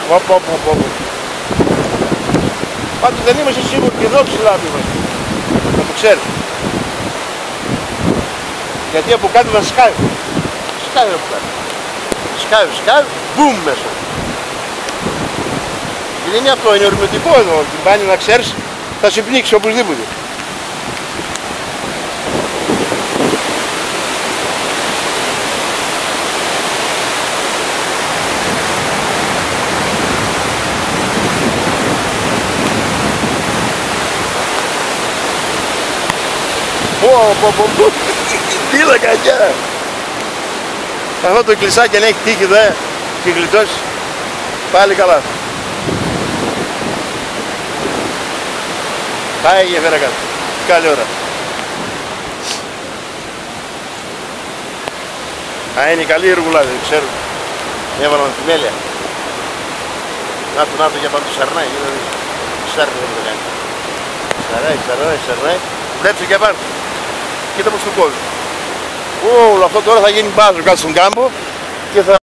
Πω. Πάντως δεν είμαστε σίγουροι και εδώ ψηλά είμαστε. Να το ξέρεις. Γιατί από κάτω θα σκάει. Σκάει από κάτω. Σκάει, μπουμ μέσα. Και είναι αυτό, είναι ορμητικό εδώ. Την πάνη να ξέρεις, θα σε πνίξει οπωσδήποτε. Πω, τι είδα κακιά. Αυτό το κλεισάκι αν έχει τύχει εδώ και γλιτώσει, πάλι καλά. Πάει για φέρα κάτω. Καλή ώρα. Είναι καλή η ρουγουλάδη, δεν ξέρω. Έβαλαν την έλεια. Να το για πάνω το σαρνάει. Σαρνάει δεν το κάνει. Σαρνάει. Βλέπεις και πάνω. Κοίτα πως του κόβει. Όλο αυτό τώρα θα γίνει μπάζο κάτω στον κάμπο και θα...